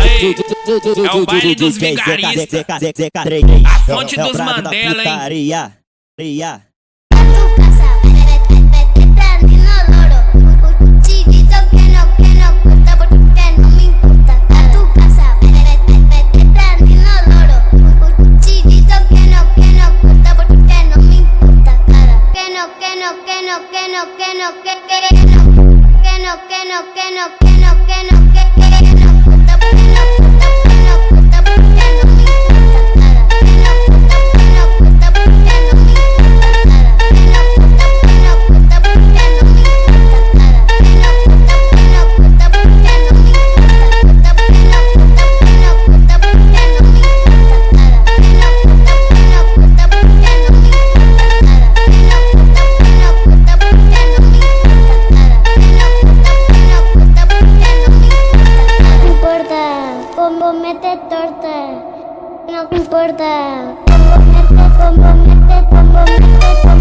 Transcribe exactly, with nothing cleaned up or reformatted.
aí. É o baile dos vigaristas. A fonte dos Mandela, hein? Mete torta, no importa, como mete, como mete, como mete, como